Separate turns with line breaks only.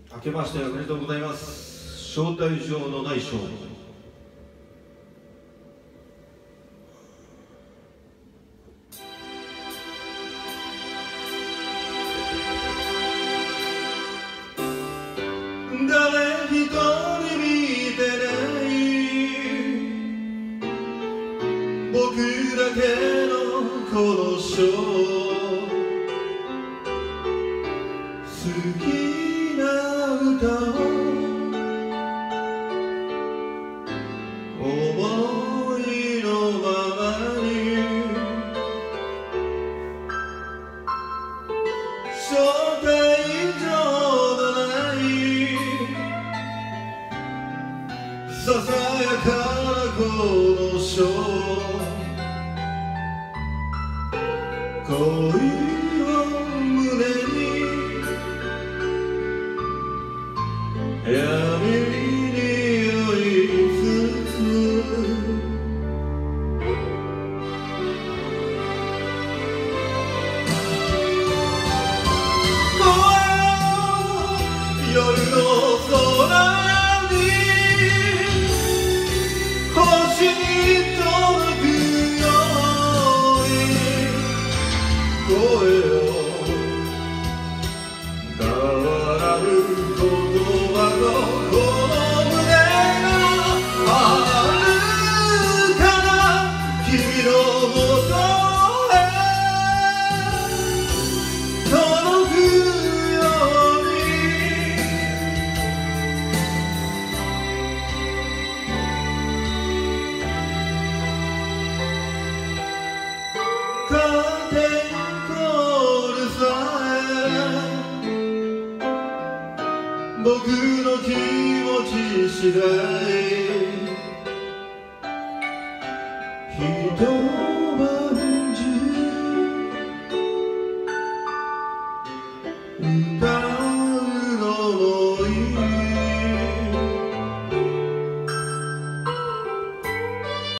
明けましておめでとうございます。招待状のない賞。
誰一人見てない僕だけのこのショー、好きな歌を思いのままに招待状のないささやかなこのショー、恋を胸に闇に匂いつつ夜の空に星に届くように声を変わらぬ言葉のこの胸が遥かな君のもとへ届くようにカーテンコールさえ僕の気持ち次第